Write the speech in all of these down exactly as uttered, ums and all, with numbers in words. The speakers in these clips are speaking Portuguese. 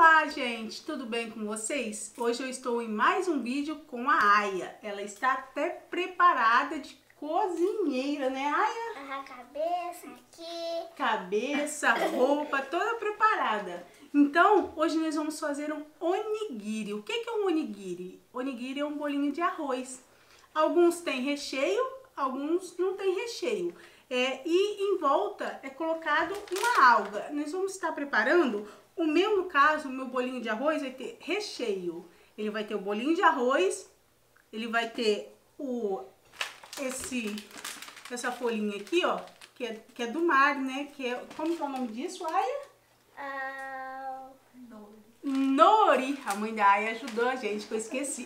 Olá, gente! Tudo bem com vocês? Hoje eu estou em mais um vídeo com a Aya. Ela está até preparada de cozinheira, né, Aya? A cabeça aqui. Cabeça, roupa, toda preparada. Então, hoje nós vamos fazer um onigiri. O que é um onigiri? Onigiri é um bolinho de arroz. Alguns têm recheio, alguns não têm recheio. É, e em volta é colocado uma alga. Nós vamos estar preparando, o meu no caso, o meu bolinho de arroz vai ter recheio. Ele vai ter o bolinho de arroz, ele vai ter o, esse, essa folhinha aqui, ó, que é, que é do mar, né? Que é, como que é o nome disso, Aya? Ah, Nori. A mãe da Aya ajudou a gente, que eu esqueci.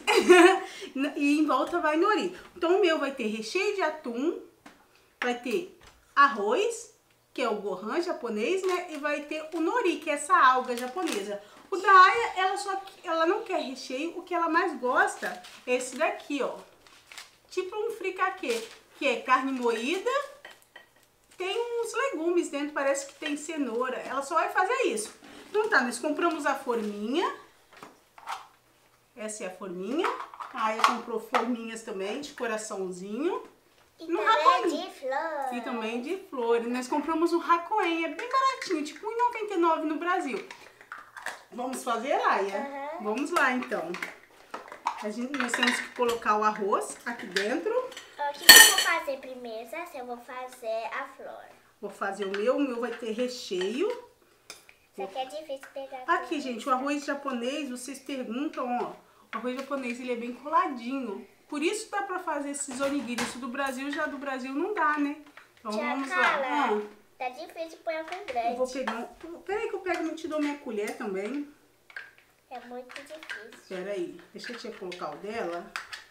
E em volta vai nori. Então o meu vai ter recheio de atum, vai ter arroz, que é o gohan japonês, né? E vai ter o nori, que é essa alga japonesa. O da Aya, ela, só, ela não quer recheio, o que ela mais gosta é esse daqui, ó. Tipo um fricaquê, que é carne moída, tem uns legumes dentro, parece que tem cenoura. Ela só vai fazer isso. Então tá, nós compramos a forminha. Essa é a forminha. A Aya comprou forminhas também, de coraçãozinho. e No também de flor. E também de flores. Nós compramos um Hakoen, é bem baratinho, tipo um e noventa e nove no Brasil. Vamos fazer, Aya? Uhum. Vamos lá, então. A gente, nós temos que colocar o arroz aqui dentro. O que, que eu vou fazer primeiro? Essa eu vou fazer a flor. Vou fazer o meu, o meu vai ter recheio. Isso aqui é difícil pegar. Aqui, tudo. gente, o arroz japonês, vocês perguntam, ó. O arroz japonês, ele é bem coladinho. Por isso dá pra fazer esses onigiri. Isso do Brasil, já do Brasil não dá, né? Então Tia vamos Carla, lá. Ah, tá difícil pôr com grande. eu vou pegar um... Peraí que eu pego e te dou minha colher também. É muito difícil. Peraí, deixa eu te colocar o dela.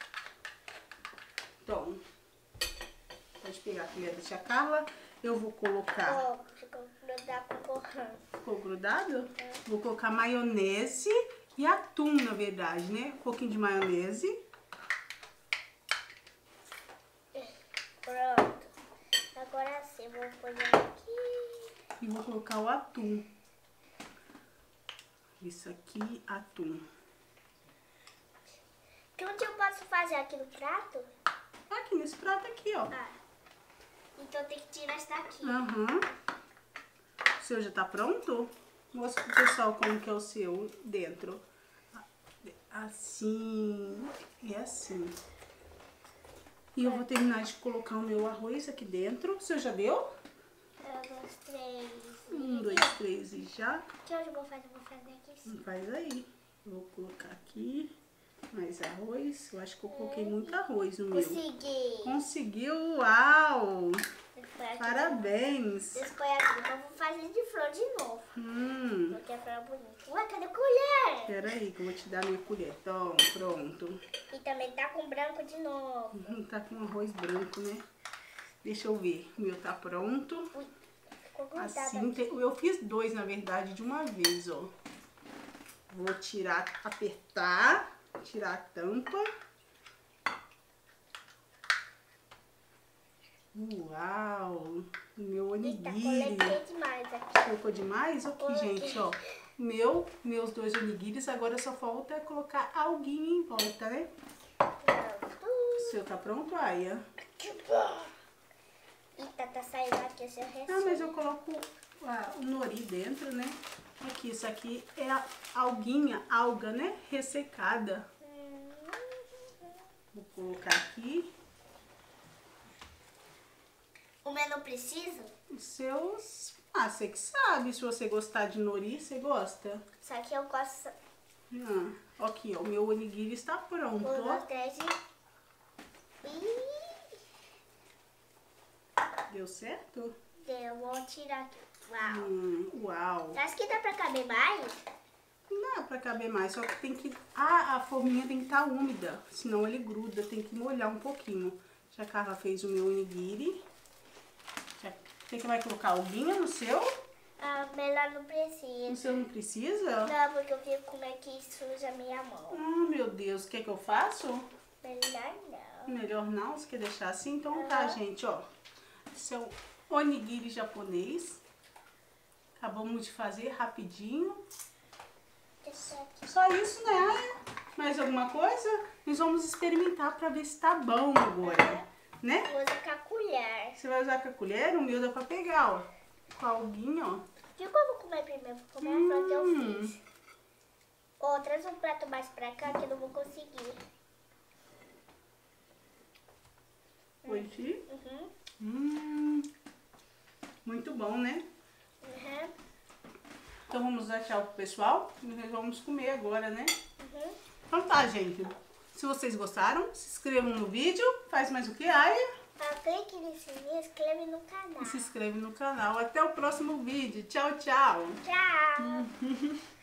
Então, pode pegar a colher da tia Carla. Eu vou colocar... Ó, ficou grudado com o gohan. Ficou grudado? É. Vou colocar maionese e atum, na verdade, né? Um pouquinho de maionese. Pronto. Agora sim, vou pôr aqui. E vou colocar o atum. Isso aqui, atum. Que onde eu posso fazer aqui no prato? Aqui nesse prato aqui, ó. Ah, então tem que tirar esse daqui. Aham. O seu já tá pronto? Mostra pro pessoal como que é o seu dentro. Assim. É assim. E eu vou terminar de colocar o meu arroz aqui dentro. O seu já deu? Um, dois, três. Um, dois, três e já. Que hoje eu vou fazer? Vou fazer aqui sim. Faz aí. Vou colocar aqui mais arroz. Eu acho que eu coloquei muito arroz no meu. Consegui. Conseguiu! Uau! Depois aqui, Parabéns! Depois aqui, eu vou fazer de flor de novo. Hum. Porque a flor é bonita. Ué, cadê a colher? Pera aí que eu vou te dar minha colher. Então, pronto. E também tá com branco de novo. Hum, Tá com arroz branco, né? Deixa eu ver. O meu tá pronto. Ui, ficou grudado Assim, aqui. te- eu fiz dois, na verdade, de uma vez, ó. Vou tirar, apertar, tirar a tampa. Uau! Meu Eita, onigiri. coletei demais aqui. Colocou demais? Aqui, Coloquei. gente, ó. Meu, meus dois onigiris, agora só falta colocar alguinho em volta, né? Pronto. O seu tá pronto, Aya? Eita, tá saindo aqui o seu recheio. Não, mas eu coloco ah, o nori dentro, né? Aqui, isso aqui é a alguinha, alga, né? Ressecada. Hum. Vou colocar aqui. O meu não precisa? Os seus... Ah, você que sabe. Se você gostar de nori, você gosta? Só que eu gosto... Ah, aqui, ó. O meu onigiri está pronto, Eu ó. gostei de... Ih, Deu certo? eu vou tirar aqui. Uau. Hum, uau. Você acha que dá pra caber mais? Não dá pra caber mais, só que tem que... Ah, a forminha tem que estar úmida, senão ele gruda, tem que molhar um pouquinho. Já a Carla fez o meu onigiri. Já... Você que vai colocar alguinha no seu? Ah, melhor não O precisa. seu não precisa? Não, porque eu fico como é que suja a minha mão. Ah, meu Deus, o que é que eu faço? Melhor não. Melhor não, você quer deixar assim? Então tá, gente, ó. Esse é o onigiri japonês. Acabamos de fazer rapidinho. isso aqui. Só isso, né, Aya? Mais alguma coisa? Nós vamos experimentar pra ver se tá bom agora, né? Vou usar com a colher. Você vai usar com a colher, o meu dá pra pegar, ó. Com a alguinha, ó. O que eu vou comer primeiro? Vou comer a flor que eu Hum. fiz. Ô, traz um prato mais pra cá que eu não vou conseguir. Hoje. Uhum. Hum. Muito bom, né? Uhum. Então vamos dar tchau pro pessoal e nós vamos comer agora, né? Uhum. Então tá, gente. Se vocês gostaram, se inscrevam no vídeo. Faz mais o que, Aya? Tá, clique no sininho, inscreve no canal. E se inscreve no canal. Até o próximo vídeo. Tchau, tchau. Tchau!